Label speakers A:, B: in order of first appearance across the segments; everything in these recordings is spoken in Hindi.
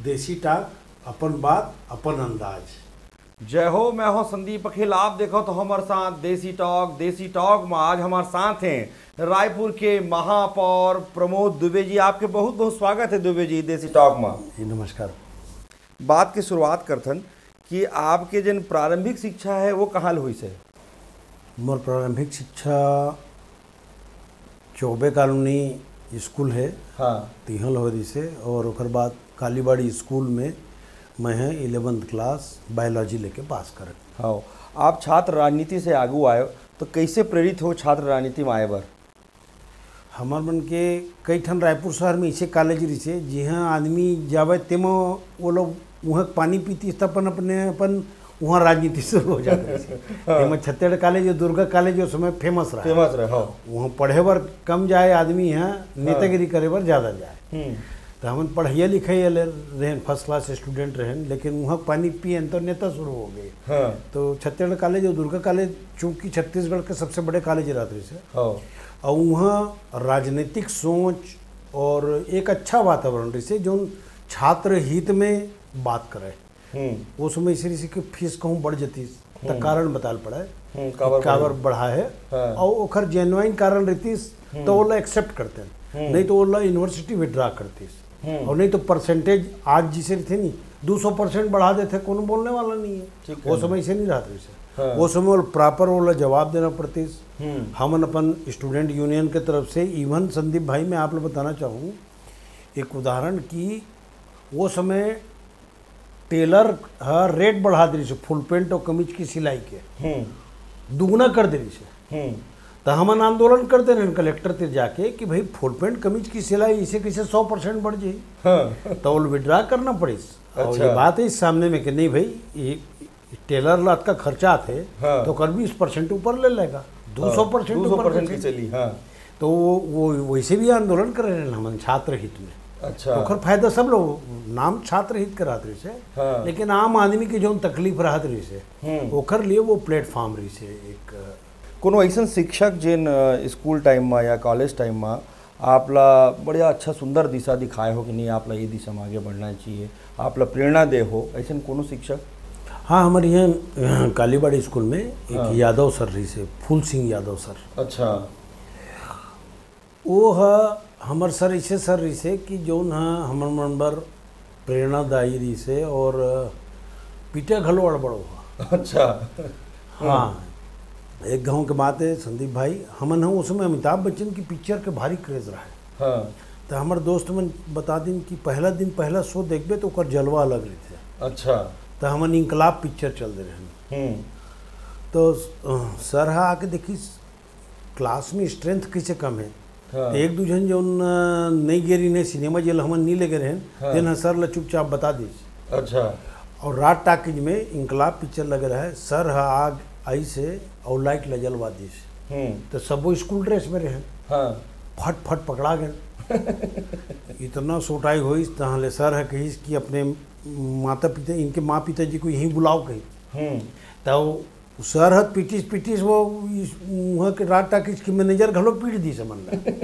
A: देसी टाक, अपन बात अपन अंदाज।
B: जय हो, मैं हूं संदीप अखिल। आप देखो तो हमारे साथ देसी टॉक में आज हमारे साथ हैं रायपुर के महापौर प्रमोद दुबे जी। आपके बहुत बहुत स्वागत है दुबे जी देसी टॉक में।
A: नमस्कार।
B: बात की शुरुआत करथन कि आपके जन प्रारंभिक शिक्षा है वो कहाँ हुई से?
A: मोर प्रारंभिक शिक्षा चौबे कॉलोनी स्कूल है,
B: हाँ,
A: तिहल हो रही से, और ओकर बाद कालीबाड़ी स्कूल में मैं 11th क्लास बायोलॉजी लेके पास कर।
B: हाँ, आप छात्र राजनीति से आगू आए तो कैसे प्रेरित हो छात्र राजनीति में आए बर?
A: हमार मन के कई ठन रायपुर शहर में ऐसे कॉलेज रही से जिहाँ आदमी जावे तेम वो लोग वहाँ पानी पीती अपन अपन वहाँ राजनीति शुरू हो जाते हैं। छत्तीसगढ़ कॉलेज और दुर्गा कॉलेज उस समय फेमस रहा।
B: हाँ।
A: वहाँ पढ़े बर कम जाए आदमी, यहाँ नेतागिरी करे बर ज़्यादा जाए। तो हम पढ़िए लिखे रहन, फर्स्ट क्लास स्टूडेंट रहन, लेकिन वहाँ पानी पियन तो नेता शुरू हो गए।
B: हाँ।
A: तो छत्तीसगढ़ कॉलेज और दुर्गा कॉलेज चूँकि छत्तीसगढ़ के सबसे बड़े कॉलेज रहते से, और वहाँ राजनीतिक सोच और एक अच्छा वातावरण रही से जो छात्र हित में बात करे। वो समय इसी की फीस कहूँ बढ़ जाती तो कारण बताल पड़ा है काबर बढ़ा है। और ओखर जेन्युइन कारण रहती तो वो एक्सेप्ट करते हैं, नहीं तो वो यूनिवर्सिटी विड्रा करती, और नहीं तो परसेंटेज आज जिसे थे नहीं 200% बढ़ा देते, कौन बोलने वाला नहीं है। वो समय इसे नहीं रहते से, वो समय प्रॉपर वो जवाब देना पड़ती। हम अपन स्टूडेंट यूनियन के तरफ से इवन संदीप भाई मैं आप लोग बताना चाहूँ एक उदाहरण की, वो समय टेलर रेट बढ़ा दे रही से फुल पेंट और कमीज की सिलाई के दुगना कर दे रही से। तो हम आंदोलन करते रहे कलेक्टर तक जाके कि भाई फुल पेंट कमीज की सिलाई इसे कैसे 100% बढ़ जाए। तो वो विड्रा करना पड़ी। और ये बात है इस सामने में कि नहीं भाई ये टेलर लात का खर्चा थे तो कर 20% ऊपर ले लेगा, 200%
B: की चली।
A: तो वो वैसे भी आंदोलन कर रहे हैं हम छात्र हित में।
B: अच्छा,
A: ओकर फायदा सब लोग नाम छात्र हित के रहते रही से, लेकिन आम आदमी की जो तकलीफ रहत रही से ओकर लिए वो प्लेटफॉर्म रही से। एक
B: कोनो ऐसा शिक्षक जिन स्कूल टाइम में या कॉलेज टाइम में आपला बढ़िया अच्छा सुंदर दिशा दिखाए हो कि नहीं आपला ये दिशा में आगे बढ़ना चाहिए, आपला प्रेरणा दे हो, ऐसा कोनो शिक्षक?
A: हाँ, हमारे यहाँ कालीबाड़ी स्कूल में एक यादव सर रही से, फूल सिंह यादव सर।
B: अच्छा।
A: वो हमार सर ऐसे सर रही से कि जो हमार नंबर प्रेरणादायी रही से, और पीटे घलो अड़बड़ हुआ।
B: अच्छा।
A: हाँ, एक गांव के बात है संदीप भाई, हमन उस समय अमिताभ बच्चन की पिक्चर के भारी क्रेज रहा है। तो हमारे दोस्त मन बता दिन कि पहला दिन पहला शो देखबे तो ओकर जलवा अलग रही थे।
B: अच्छा।
A: तो हमन इंकलाब पिक्चर चल दे रहे। तो सर आके देखी क्लास में स्ट्रेंथ कैसे कम है। एक दू जन जो नहीं गेरी ने सिनेमा जेल हमन नहीं ले गए हैं, सर ला चुपचाप बता दी।
B: अच्छा। और
A: रात टाकिज में इंकलाब पिक्चर लगे रहे, सर आग आई से और लाइट ला जलवा दी। तो सब वो स्कूल ड्रेस में रहे, फट फट पकड़ा गए। इतना सोटाई हुई तहले सर है कही कि अपने माता पिता, इनके माँ पिता जी को यहीं बुलाओ कहीं। तो सर हत पिटिस वो वहाँ के रात टाकिज की मैनेजर घलो पीट दी समझ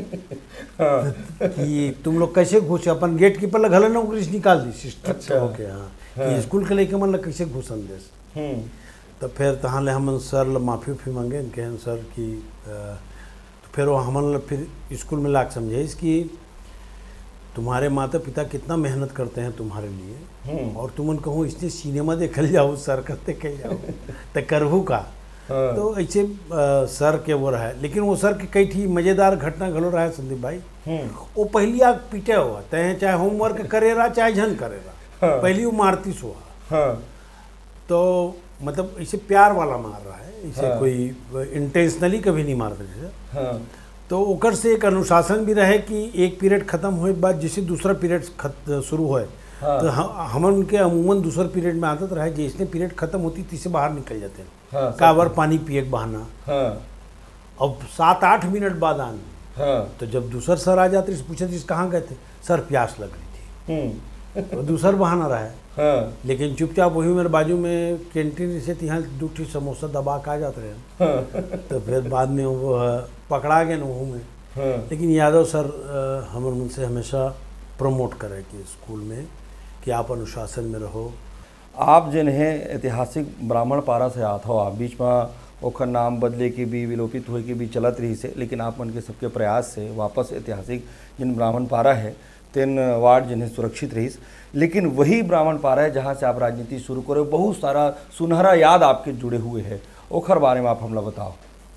A: कि तुम लोग कैसे घुसे, अपन गेट कीपर घलो ना उंग्रिस निकाल दी सिस्टर। अच्छा। ओके। हाँ, कि स्कूल के लेके मन कैसे घुसन देस। तो फिर तहाँ ले हमन सर ला माफ़ी उफ़ी मांगे कहें सर कि तो फिर वो हमन फिर स्कूल में लाके समझे कि तुम्हारे माता पिता कितना मेहनत करते हैं तुम्हारे लिए, और तुमन कहो इसने सिनेमा देखल जाओ सर करते कह जाओ तो करहू का। तो ऐसे सर के वो रहा, लेकिन वो सर के कई थी मज़ेदार घटना घलो रहा है संदीप भाई। वो पहली आग पीटे हुआ तय चाहे होमवर्क करे रहा चाहे झन करे रहा, पहली वो मारती हुआ। तो मतलब इसे प्यार वाला मार रहा है, इसे कोई इंटेंशनली कभी नहीं मार रहे। तो ओकर से एक अनुशासन भी रहे कि एक पीरियड खत्म होए बाद जैसे दूसरा पीरियड शुरू होए। तो हम उनके अमूमन दूसरा पीरियड में आदत रहे जिसने पीरियड खत्म होती तीसरे बाहर निकल जाते हैं। काबर पानी पिए के बहाना। अब 7-8 मिनट बाद आने। तो जब दूसरा सर आ जाते पूछे कहाँ गए थे, सर प्यास लग रही थी। तो दूसरा बहाना रहा है। लेकिन चुपचाप वही मेरे बाजू में कैंटीन से यहाँ 2 समोसा दबा के आ जाते रहे। तो फिर बाद में वो पकड़ा गए वहाँ में। लेकिन यादव सर हमारे मुझसे हमेशा प्रमोट करे कि स्कूल में कि आप अनुशासन में रहो।
B: आप जिन है ऐतिहासिक ब्राह्मण पारा से आत हो, आप बीच में ओखर नाम बदले की भी, विलोपित हुए की भी चलत रही से, लेकिन आप मन के सबके प्रयास से वापस ऐतिहासिक जिन ब्राह्मण पारा है तीन वार्ड जिन्हें सुरक्षित रही। लेकिन वही ब्राह्मण पारा है जहाँ से आप राजनीति शुरू करो, बहुत सारा सुनहरा याद आपके जुड़े हुए है, ओखर बारे में आप हमला बताओ।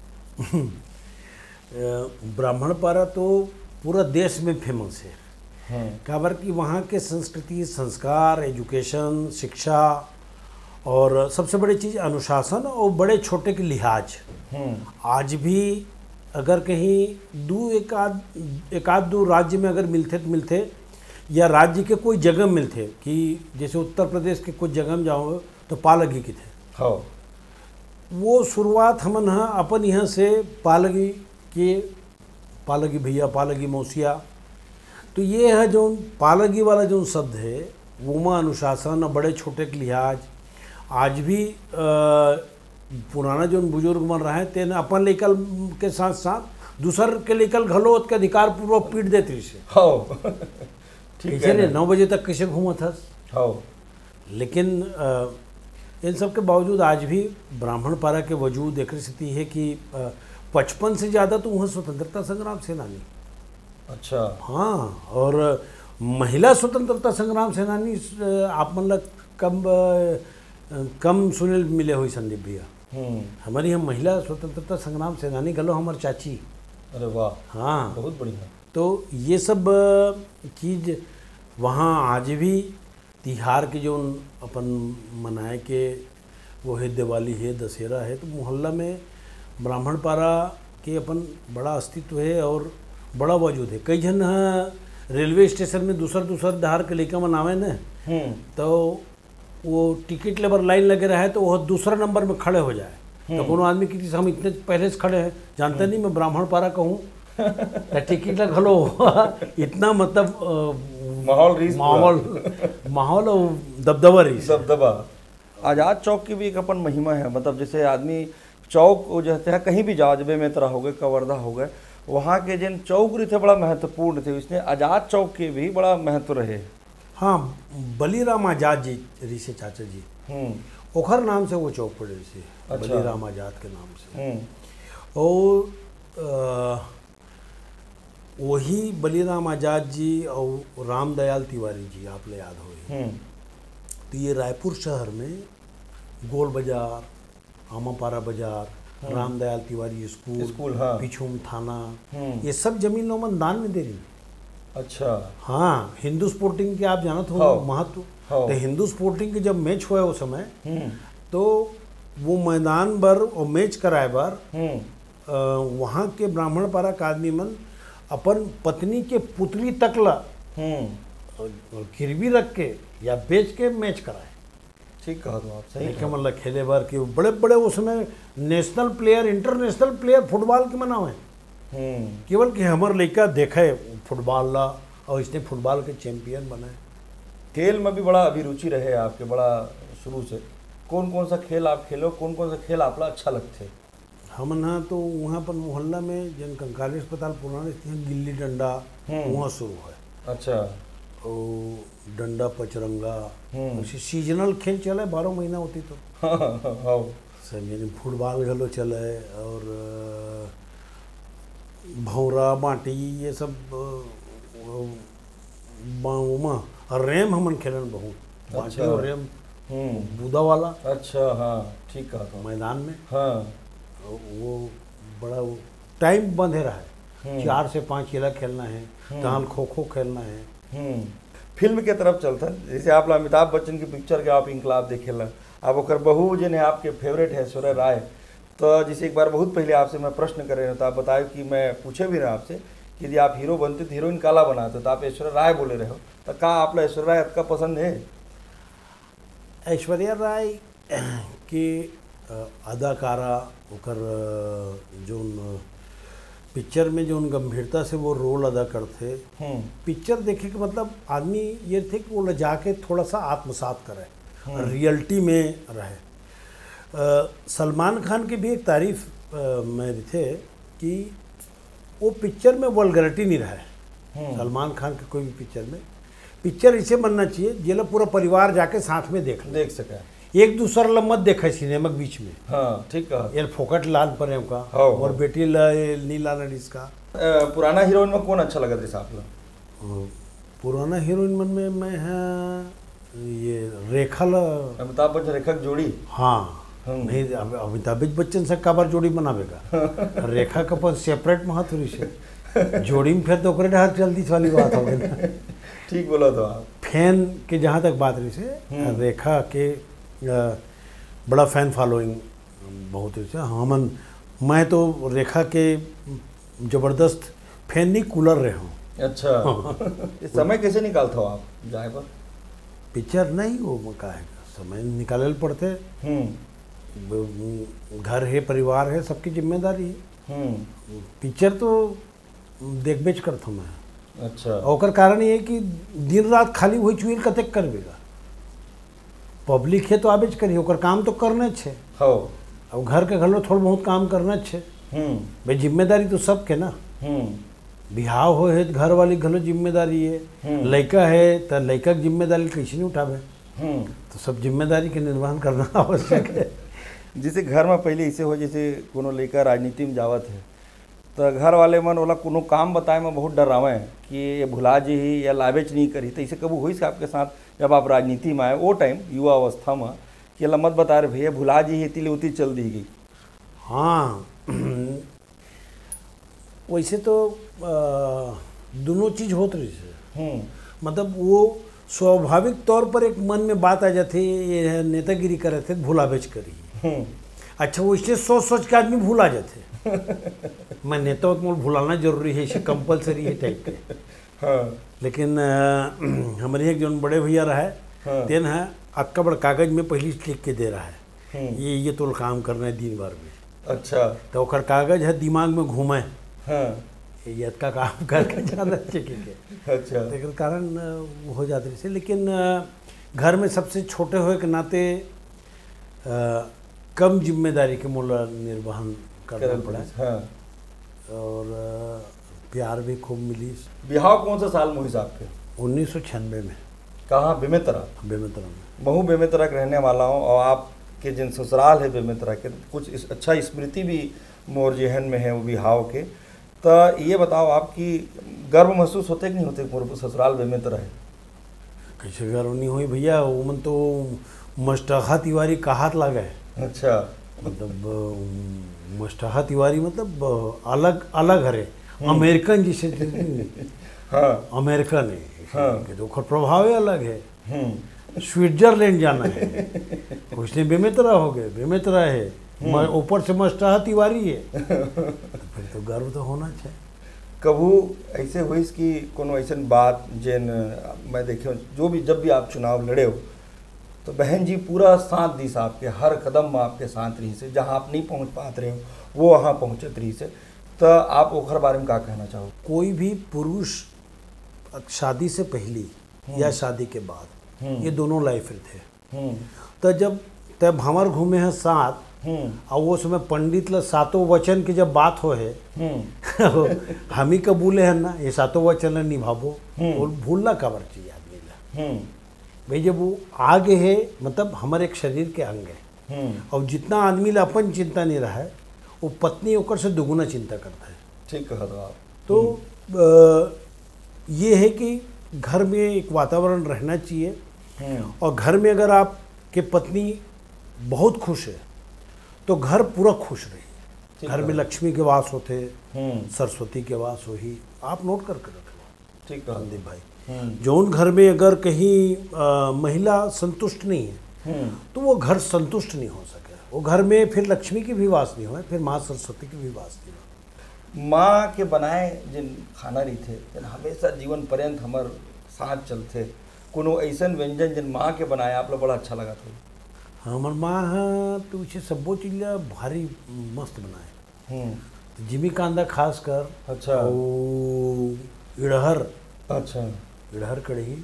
A: ब्राह्मण पारा तो पूरा देश में फेमस है, काबर कि वहाँ के संस्कृति, संस्कार, एजुकेशन, शिक्षा और सबसे बड़ी चीज़ अनुशासन और बड़े छोटे के लिहाज। आज भी अगर कहीं एक आध दो राज्य में अगर मिलते तो मिलते, या राज्य के कोई जगह मिलते, कि जैसे उत्तर प्रदेश के कुछ जगह में जाओ तो पालगी के थे।
B: हाँ,
A: वो शुरुआत हमन अपन यहाँ से पालगी के, पालगी भैया, पालगी मौसिया, तो ये है जो पालगी वाला जो शब्द है वो में अनुशासन और बड़े छोटे के लिहाज। आज भी पुराना जो बुजुर्ग बन रहे हैं तेन अपन लेकल के साथ साथ दूसर के लेकल घलोत के अधिकार पूर्वक पीट देते से। ठीक है, 9 बजे तक कैसे घूमत हस। लेकिन इन सब के बावजूद आज भी ब्राह्मण पारा के वजूद एक स्थिति है कि 55 से ज़्यादा तो वहाँ स्वतंत्रता संग्राम सेनानी।
B: अच्छा।
A: हाँ, और महिला स्वतंत्रता संग्राम सेनानी आप मतलब कम सुनील मिले हुई संदीप भैया। हमारी हम महिला स्वतंत्रता संग्राम सेनानी गलो हमार चाची।
B: अरे वाह,
A: हाँ,
B: बहुत बढ़िया।
A: तो ये सब चीज़ वहाँ आज भी तिहार के जो अपन मनाए के वो है, दिवाली है, दशहरा है, तो मोहल्ला में ब्राह्मण पारा के अपन बड़ा अस्तित्व है और बड़ा वजूद है। कई जन रेलवे स्टेशन में दूसर धार के लेकर मनावे न, तो वो टिकट लेबर लाइन लगे रहे तो वो दूसरा नंबर में खड़े हो जाए, तो कोनो आदमी की हम इतने पहले से खड़े हैं, जानते नहीं मैं ब्राह्मण पारा कहूँ टिकट लग हलो इतना मतलब माहौल और
B: दबदबा। आज़ाद चौक की भी एक अपन महिमा है, मतलब जैसे आदमी चौक जो है कहीं भी जाओ, जबे में तरह हो गए, कवर्धा हो गए, वहाँ के जिन चौक थे बड़ा महत्वपूर्ण थे, इसलिए आज़ाद चौक के भी बड़ा महत्व रहे।
A: हाँ, बलीराम आजाद जी री से चाचा जी, ओखर नाम से वो चौक पड़े से। अच्छा। बलीराम आजाद के नाम से। और वही बलीराम आजाद जी और रामदयाल तिवारी जी आपने याद हो, तो ये रायपुर शहर में गोल बाजार, आमापारा बाजार, रामदयाल तिवारी स्कूल, हाँ, पिछूम थाना, ये सब जमीन नौमन दान में दे रही। अच्छा। हाँ, हिंदू स्पोर्टिंग के आप जानत हो महत्व। तो हिंदू स्पोर्टिंग के जब मैच हुआ उस समय, तो वो मैदान पर और मैच कराए बार वहाँ के ब्राह्मण पारा का आदमी मन अपन पत्नी के पुतली तकला गिरवी रख के या बेच के मैच कराए।
B: ठीक कहा तो आप, सही
A: कहा। मतलब खेले बार के बड़े बड़े उसमें national player, international player football के मनावे, केवल कि हमारे लड़का देखे फुटबॉल ला और इसने फुटबॉल के चैंपियन बनाए।
B: खेल में भी बड़ा अभिरुचि रहे आपके, बड़ा शुरू से। कौन कौन सा खेल आप खेलो, कौन कौन सा खेल आपला अच्छा लगते?
A: हम ना तो वहाँ पर मोहल्ला में जन कंकाली अस्पताल पुराने गिल्ली डंडा वहाँ शुरू है। अच्छा। और डंडा पचरंगा, ऐसे सीजनल खेल चले 12 महीना होती तो। सब यानी फुटबॉल घलो चले और भौरा बाटी ये सब और रेम हमन खेलन बहुत। बाटी और रेम बूदा वाला।
B: अच्छा, हाँ, ठीक कहा था।
A: मैदान में,
B: हाँ,
A: वो बड़ा वो टाइम बंधे रहा है, 4 से 5 खेला खेलना है, ताल खो खो खेलना है।
B: फिल्म के तरफ चलता, जैसे आप अमिताभ बच्चन की पिक्चर के आप इंकलाब देखेला, अब ओकर बहू जिन्हें आपके फेवरेट है ऐश्वर्या राय, तो जैसे एक बार बहुत पहले आपसे मैं प्रश्न कर रहे हैं तो आप बताए कि मैं पूछे भी रहे आपसे कि यदि आप हीरो बनते तो हीरोइन काला बनाते, तो आप ऐश्वर्या राय बोले रहे हो, तो का आप ऐश्वर्या राय का पसंद है?
A: ऐश्वर्या राय की अदाकारा ओकर जो पिक्चर में जो गंभीरता से वो रोल अदा करते, पिक्चर देखे के मतलब आदमी ये थे कि वो जाके थोड़ा सा आत्मसात करे, रियलिटी में रहे। सलमान खान की भी एक तारीफ में थे कि वो पिक्चर में वल्गैरिटी नहीं रहा है, सलमान खान के कोई भी पिक्चर में, पिक्चर ऐसे बनना चाहिए जेला पूरा परिवार जाके साथ में
B: देख सके,
A: एक दूसरा ला मत देखा सिनेमा के बीच में।
B: हाँ ठीक है।
A: यार फोकट लाल पर का और बेटी नीला इसका।
B: पुराना हीरोइन में कौन अच्छा लगा था आप लोग?
A: पुराना हीरोइन मन में मैं है ये रेखा
B: अमिताभ बच्चन रेखा की जोड़ी।
A: हाँ नहीं अमिताभ बच्चन से काबर जोड़ी बनावेगा रेखा का पर सेपरेट महत्व से जोड़ी में फिर तो हर जल्दी वाली बात हो गई।
B: ठीक बोला तो आप।
A: फैन के जहाँ तक बात रही से रेखा के बड़ा फैन फॉलोइंग बहुत है। हमन मैं तो रेखा के जबरदस्त फैन नहीं कूलर रहे हूँ।
B: अच्छा इस समय कैसे निकालता हो आप जाए पर?
A: पिक्चर नहीं वो का है समय निकाले पड़ते। घर है परिवार है सबकी जिम्मेदारी है। पिक्चर तो देख बेच करता हूँ मैं।
B: अच्छा
A: और कारण ये कि दिन रात खाली वही चुईल कतेक करवेगा। पब्लिक है तो आबेच करी ओकर काम तो करना छे।
B: हो
A: अब घर के घर लो थोड़ा बहुत काम करना छे। भाई जिम्मेदारी तो सबके ना। बिहाव हो है घर वाली घलो जिम्मेदारी है। लड़का है तो लड़का की जिम्मेदारी कैसे नहीं उठावे। तो सब जिम्मेदारी के निर्वहन करना आवश्यक है।
B: जैसे घर में पहले ऐसे हो जैसे कोनो लड़का राजनीति में जावत है तो घर वाले मन ओला कोनो काम बताए में बहुत डरावे कि ये भुला जी ही या लावेच नहीं करी। तो ऐसे कभी हुई आपके साथ जब आप राजनीति में आए वो टाइम युवा अवस्था में कि अल्लाह मत बता रहे भैया भुला जी ही तिले उती चल दी गई?
A: हाँ वैसे तो दोनों चीज होत रही है। मतलब वो स्वाभाविक तौर पर एक मन में बात आ जाती ये नेतागिरी करे थे भूला बेच करी। अच्छा वैसे सोच सोच के आदमी भूला जाते। मैं नेता को भुलाना जरूरी है इसे कंपलसरी है टाइप के।
B: हाँ।
A: लेकिन हमारे एक जो बड़े भैया रहा है
B: हाँ।
A: तेन है अक्का बड़ कागज में पहले लिख के दे रहा है ये तो काम करना है दिन भर में।
B: अच्छा
A: तो ओकर कागज है दिमाग में घूमे।
B: हाँ।
A: ये का काम करके जाना चाहिए।
B: अच्छा
A: लेकिन कारण हो जाते से। लेकिन घर में सबसे छोटे हुए के नाते कम जिम्मेदारी के मूल निर्वहन करना पड़ा।
B: हाँ।
A: और प्यार भी खूब मिली।
B: बिहाव कौन सा साल में हुई आपके?
A: 1996 में।
B: कहाँ? बेमेतरा।
A: बेमेतरा में।
B: बहु बेमेतरा के रहने वाला हूँ और आपके जिन ससुराल है बेमेतरा के कुछ अच्छा स्मृति भी मोर जेहन में है वो बिहाव के। तो ये बताओ आपकी गर्व महसूस होते कि नहीं होते मोर ससुराल बेमेतरा है?
A: कैसे गर्व नहीं हुई भैया वो मन तो मस्टहा तिवारी का हाथ लगा है।
B: अच्छा
A: मतलब मस्टहा तिवारी मतलब अलग अलग हरे अमेरिकन जिसे।
B: हाँ
A: अमेरिकन है।
B: हाँ।
A: तो प्रभाव अलग है। स्विट्जरलैंड जाना है उसने बेमेतरा हो गए बेमेतरा है ऊपर से मस्टहा तिवारी है। फिर तो गर्व तो होना चाहिए।
B: कभू ऐसे हुई कि कोनो ऐसा बात जिन मैं देखियो जो भी जब भी आप चुनाव लड़े हो तो बहन जी पूरा साथ दी आपके हर कदम में आपके साथ रही से जहाँ आप नहीं पहुँच पाते रहे हो वो वहाँ पहुँचत रही से। तो आप ओखर बारे में क्या कहना चाहो?
A: कोई भी पुरुष शादी से पहली या शादी के बाद ये दोनों लाइफ थे। तो जब हमार घूमे हैं साथ और वो समय पंडित ल सातों वचन की जब बात हो है हम ही कबूले हैं ना ये सातों वचन निभावो और भूलना काबर चाहिए आदमी ला। भाई जब वो आगे है मतलब हमारे एक शरीर के अंग है और जितना आदमी ला अपन चिंता नहीं रहा है वो पत्नी होकर से दुगुना चिंता करता है।
B: ठीक कहा तो आप।
A: तो ये है कि घर में एक वातावरण रहना चाहिए और घर में अगर आपके पत्नी बहुत खुश है तो घर पूरा खुश रही। घर में लक्ष्मी के वास होते सरस्वती के वास हो ही आप नोट करके रख लो।
B: ठीक है
A: संदीप भाई जौन घर में अगर कहीं महिला संतुष्ट नहीं है तो वो घर संतुष्ट नहीं हो सके। वो घर में फिर लक्ष्मी की भी वास नहीं हो फिर माँ सरस्वती की भी वास नहीं हो।
B: माँ के बनाए जिन खाना रही थे जिन हमेशा जीवन पर्यंत हमार साथ चलते कोनो ऐसा व्यंजन जिन माँ के बनाए आप लोग बड़ा अच्छा लगा था?
A: हमार माँ तो उसे सबो चीज भारी मस्त बनाए। जिमी कांदा खास कर।
B: अच्छा
A: इड़हर।
B: अच्छा
A: इड़हर कढ़ी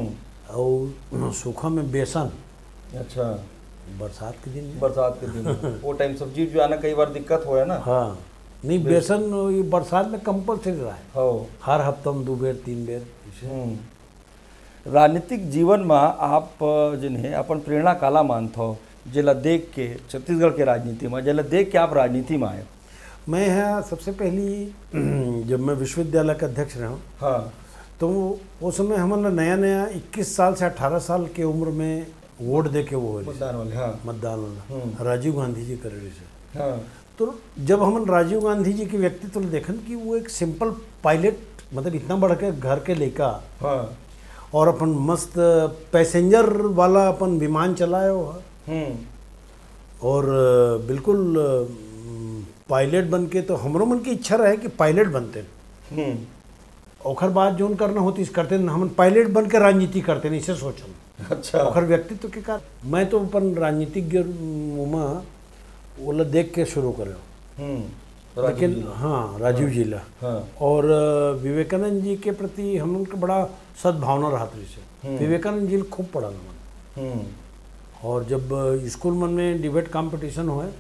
A: और सूखा में बेसन।
B: अच्छा
A: बरसात के दिन
B: वो टाइम सब्जी जो आना कई बार दिक्कत हो है ना।
A: हाँ नहीं बेसन ये बरसात में कंपलसरी रहा है।
B: हो
A: हर हफ्ता में 2 बेर 3 बेर।
B: राजनीतिक जीवन में आप जिन्हें अपन प्रेरणा काला मानते हो, जेला देख के छत्तीसगढ़ के राजनीति में, जेला देख के आप राजनीति में आए?
A: मैं यहाँ सबसे पहली जब मैं विश्वविद्यालय का अध्यक्ष रहा हूँ,
B: हाँ,
A: तो उस समय हमारा नया नया 21 साल से 18 साल के उम्र में वोट दे के वो
B: मतदान वाले, हाँ,
A: मतदान वाला राजीव गांधी जी कर रहे से।
B: हाँ,
A: तो जब हम राजीव गांधी जी के व्यक्तित्व देखन कि वो एक सिंपल पायलट, मतलब इतना बड़ा के घर के लेका,
B: हाँ,
A: और अपन मस्त पैसेंजर वाला अपन विमान चलाए हो, और बिल्कुल पायलट बन के, तो हमरो मन की इच्छा रहे कि पायलट बनते, ओखर बाद जो करना होती इस करते, हम पायलट बन के राजनीति करते नहीं, इसे सोचन।
B: अच्छा,
A: ओखर व्यक्तित्व के कारण मैं तो अपन राजनीतिज्ञ में ओला देख के शुरू करे, लेकिन हाँ राजीव जी ला,
B: हाँ,
A: और विवेकानंद जी के प्रति हम उनका बड़ा सद्भावना रहा से। विवेकानंद जी खूब पढ़ा मन, और जब स्कूल मन में डिबेट कंपटीशन हुए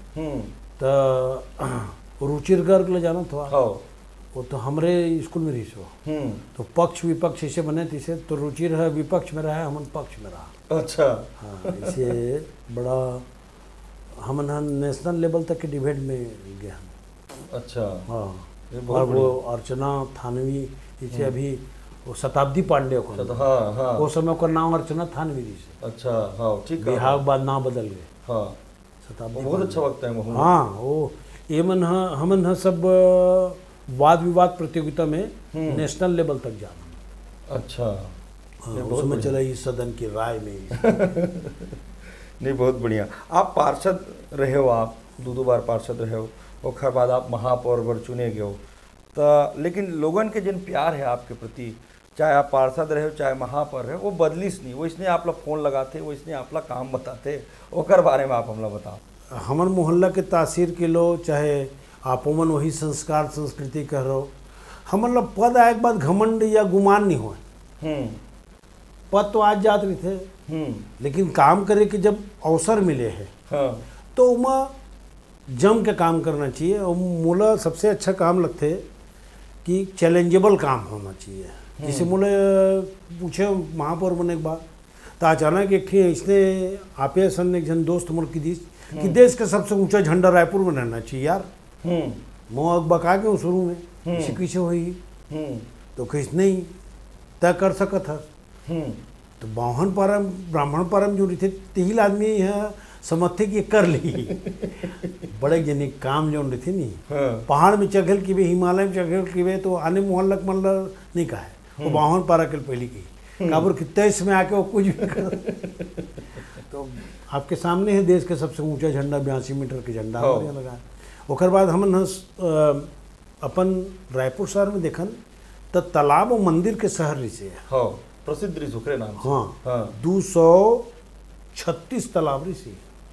A: तो रुचिर गर्ग ले जाना था, वो तो हमारे स्कूल में रही सो, तो पक्ष विपक्ष ऐसे बने थे, तो रुचिर है विपक्ष में रहा, हमन पक्ष में रहा।
B: अच्छा,
A: हाँ, इसे बड़ा हमन नेशनल लेवल तक के डिबेट में गए।
B: अच्छा,
A: हाँ, और वो अर्चना थानवी, इसे अभी वो शताब्दी पांडे को,
B: हाँ, हाँ,
A: वो समय का नाम अर्चना थानवी थी से।
B: अच्छा, हाँ, ठीक है,
A: बिहार बाद नाम बदल गए,
B: हाँ,
A: शताब्दी
B: बहुत अच्छा वक्त है वो।
A: हाँ, वो ये मन हमन सब वाद विवाद प्रतियोगिता में नेशनल लेवल तक जाना।
B: अच्छा,
A: हाँ, उसमें चला इस सदन की राय में।
B: नहीं, बहुत बढ़िया। आप पार्षद रहे हो, आप दो बार पार्षद रहे हो, और बाद आप महापौर बर चुने गए हो, तो लेकिन लोगन के जिन प्यार है आपके प्रति, चाहे आप पार्षद रहे हो चाहे महापौर रहे हो, वो बदलिस नहीं, वो इसने आप लोग फोन लगाते, वो इसने आप लोग काम बताते, ओकर बारे में आप हमला बताओ।
A: हमर मोहल्ला के तासीर के लो, चाहे आपो मन वही संस्कार संस्कृति कह रहो, हमन ला पद आए के बाद घमंड या गुमान नहीं हो। पद तो आज जात रही थे, लेकिन काम करे के जब अवसर मिले है,
B: हाँ,
A: तो उमा जम के काम करना चाहिए। और मोला सबसे अच्छा काम लगते कि चैलेंजेबल काम होना चाहिए। जैसे मोले पूछे महापौर बने के बाद, तो अचानक एक इसने आपे सन एक जन दोस्त मोल की दीस कि देश का सबसे ऊंचा झंडा रायपुर में रहना चाहिए यार। मैं बका के शुरू में इसी कैसे हुई, तो किस नहीं तय कर सकत है। तो बाहन परम ब्राह्मण परम जो थे तिहिल आदमी है समझते कि कर ली। बड़े जने काम जो थे नहीं, पहाड़ में चघल की वे, हिमालय में चघल की वे, तो आने मोहल्लक मतलब नहीं कहा है, वो बाहन पारा के पहली की काबुर की 23 में आके वो कुछ भी कर। तो आपके सामने है देश के सबसे ऊंचा झंडा, 82 मीटर के झंडा लगा। ओकर बाद हम अपन रायपुर शहर में देखन तो तालाब और मंदिर के शहर से
B: प्रसिद्ध रिसुखरे नाम से।
A: हाँ, 236 तालाब ऋषि।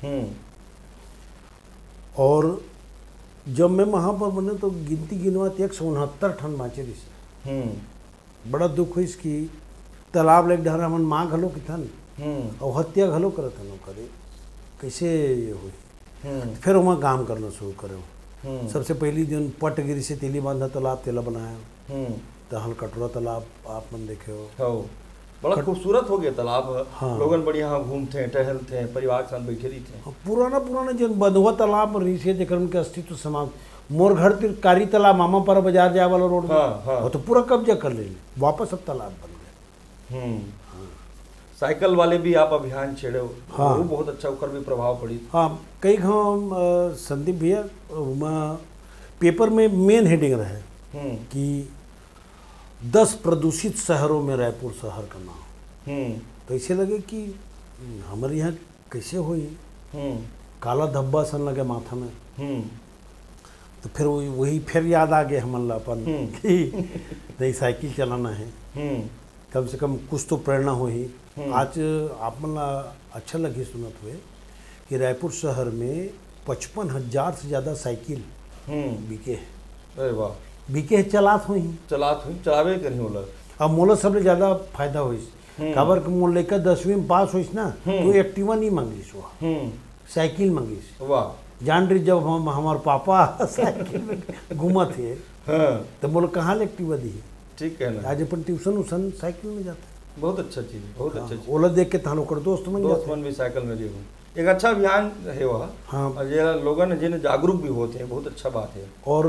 A: और जब मैं महापौर बने तो गिनती गिनवा 169 ठन बाँचे ऋषि। बड़ा दुख हुई इसकी, तालाब लेक ढहरा मन माँ घलो की थन और हत्या घलो करत हन, करे कैसे ये हुई। फिर वहाँ काम करना शुरू करे। सबसे पहली दिन पटगिरी से तेली बांधा तालाब तेला बनाया, तहल कटोरा तालाब आप मन देखे हो,
B: बड़ा खूबसूरत हो गया तालाब। हाँ, लोगन बढ़िया यहाँ घूमते टहलते, परिवार के साथ बैठे रही थे।
A: पुराना जो बंधुआ तालाब रही से जेकर उनके अस्तित्व समाप्त। मोर घर कारी तालाब मामा पर बाजार जाए वाला रोड में, वो तो पूरा कब्जा कर ले, वापस अब तालाब बन गए।
B: साइकिल वाले भी आप अभियान छेड़े हो, हाँ, वो बहुत अच्छा, उकर भी प्रभाव पड़ी।
A: हाँ, कई गाँव संदीप भैया पेपर में मेन हेडिंग रहे कि 10 प्रदूषित शहरों में रायपुर शहर का नाम। तो ऐसे लगे कि हमारे यहाँ कैसे हुई, काला धब्बा सन लगे माथा में। तो फिर वही फिर याद आ गया हमला अपन कि नई साइकिल चलाना है, कम से कम कुछ तो प्रेरणा हुई। आज आप मन अच्छा लगे सुनत हुए कि रायपुर शहर में 55,000 से ज़्यादा साइकिल बिके है।
B: अरे वाह,
A: बिके चलात हुई
B: चलावे करी मोला।
A: अब मोला सबसे ज़्यादा फायदा हुई काबर के मोल लेकर 10वीं में पास हुई ना, तो एक्टिवा नहीं मांगी वो, साइकिल मांगी।
B: वाह,
A: जान रही जब हम हमारे पापा साइकिल में घूमा थे, तो बोले कहाँ ले एक्टिवा दी।
B: ठीक है ना,
A: आज अपन ट्यूशन उसन साइकिल में जाते।
B: बहुत अच्छा चीज, बहुत अच्छा चीज।
A: ओला देख के तहां ओकर दोस्त बन
B: दोस्त
A: जाते।
B: मन भी साइकिल में जेबू, एक अच्छा अभियान है वह।
A: हाँ।
B: और ये लोगन जिन जागरूक भी होते हैं, बहुत अच्छा बात है।
A: और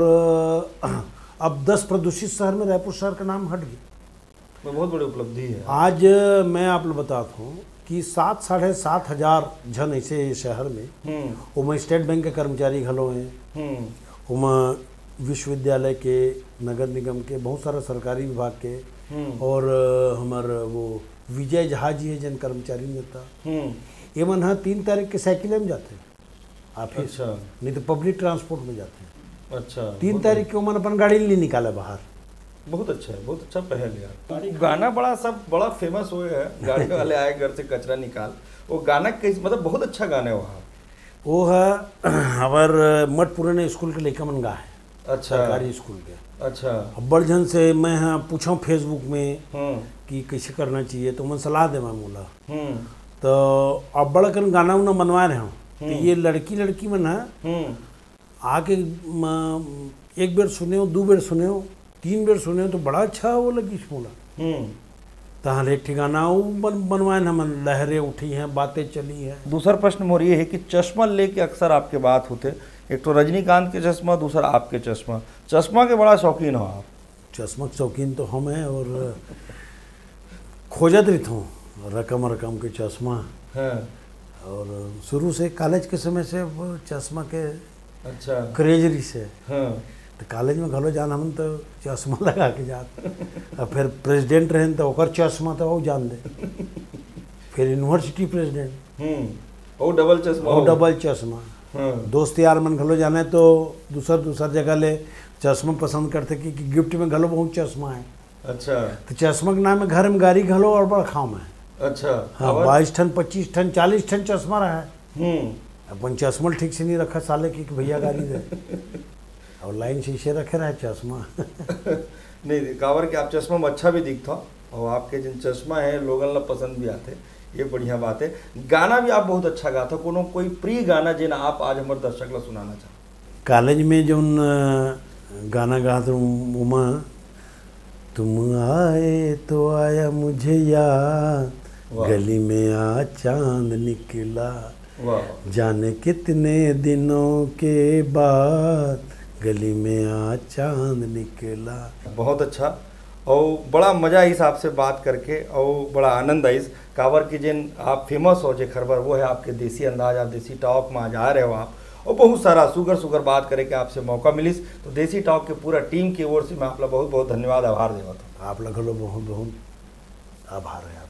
A: अब 10 प्रदूषित शहर में रायपुर शहर का नाम हट गया।
B: वो बहुत बड़ी उपलब्धि है।
A: आज मैं आप लोग बताता हूँ कि 7-7.5 हजार जन ऐसे शहर में उमा स्टेट बैंक के कर्मचारी घलो हैं, उमा विश्वविद्यालय के, नगर निगम के, बहुत सारा सरकारी विभाग के, और हमार वो विजय जहाज जी है जन कर्मचारी नेता, ये मन हाँ 3 तारीख के साइकिल में जाते हैं ऑफिस।
B: अच्छा।
A: नहीं तो पब्लिक ट्रांसपोर्ट में जाते हैं।
B: अच्छा।
A: 3 तारीख को मन अपन गाड़ी नहीं निकाला बाहर।
B: बहुत अच्छा है, बहुत अच्छा पहल यार। गाना बड़ा सब बड़ा फेमस हुए है, गाड़ी वाले आए घर से कचरा निकाल, वो गाना कैसे, मतलब बहुत अच्छा गाना है वहाँ।
A: वो है हमार मठ पुराने स्कूल के लड़का मन गा है।
B: अच्छा।
A: सरकारी स्कूल के।
B: अच्छा।
A: अब बड़ जन से मैं हाँ पूछा फेसबुक में कि कैसे करना चाहिए, तो मैं सलाह दे मोला। तो अब बड़ा कन गाना उना बनवा रहे हूँ, तो ये लड़की मन है आके एक बेर सुने हो, 2 बेर सुने हो, 3 बेर सुने हो, तो बड़ा अच्छा वो लगी मोला। तहाँ एक ठिकाना बनवाए ना, मन लहरें उठी हैं, बातें चली हैं।
B: दूसरा प्रश्न मोर ये है कि चश्मा लेके अक्सर आपके बात होते, एक तो रजनीकांत के चश्मा, दूसरा आपके चश्मा। चश्मा के बड़ा शौकीन हो आप।
A: चश्मा के शौकीन तो हम हैं, और खोजत रहता हूँ रकम के चश्मा।
B: हाँ।
A: और शुरू से कॉलेज के समय से वो चश्मा के
B: अच्छा
A: क्रेजरी से।
B: हाँ।
A: तो कॉलेज में घलो जान हम तो चश्मा लगा के जात। और फिर प्रेसिडेंट रहें तो ओकर चश्मा तो वो जान दे। फिर यूनिवर्सिटी प्रेसिडेंट
B: वो डबल चश्मा,
A: वो डबल चश्मा।
B: हाँ।
A: दोस्त यार मन घलो जाने तो दूसर जगह ले चश्मा पसंद करते कि गिफ्ट में घलो बहुत चश्मा है।
B: अच्छा।
A: तो चश्मा के नाम में घर में गाड़ी घलो और बड़ा खाम है।
B: अच्छा।
A: हाँ, 22 टन 25 टन 40 टन चश्मा रहा है। अपन चश्मा ठीक से नहीं रखा साले की भैया गाड़ी दे, और लाइन से इसे रखे रहा चश्मा।
B: नहीं कावर के आप चश्मा में अच्छा भी दिखता, और आपके जिन चश्मा है लोगन ला पसंद भी आते, ये बढ़िया बात है। गाना भी आप बहुत अच्छा गाता, कोई प्रिय गाना जिन आप आज हमारे दर्शक ला सुनाना चाहते?
A: कॉलेज में जो गाना गाता हूँ उमा, तुम आए तो आया मुझे याद, गली में आ चांद निकला, जाने कितने दिनों के बाद, गली में आ चांद निकला।
B: बहुत अच्छा, और बड़ा मजा इस आपसे बात करके, और बड़ा आनंद आई। कावर की जिन आप फेमस हो जे खरबर, वो है आपके देसी अंदाज। आप देसी टॉक में आज आ रहे हो आप, और बहुत सारा सुगर बात करे के आपसे मौका मिलिस। तो देसी टॉक के पूरा टीम की ओर से मैं आप लोग बहुत बहुत धन्यवाद, आभार देता हूँ।
A: आप लोग बहुत बहुत आभार है।